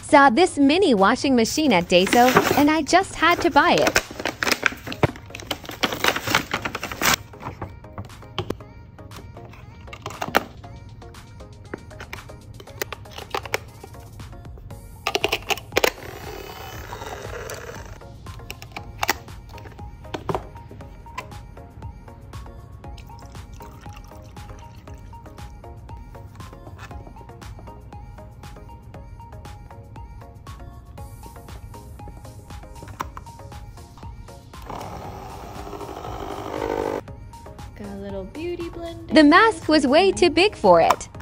Saw this mini washing machine at Daiso and I just had to buy it. Got a little beauty blender. The mask was way too big for it.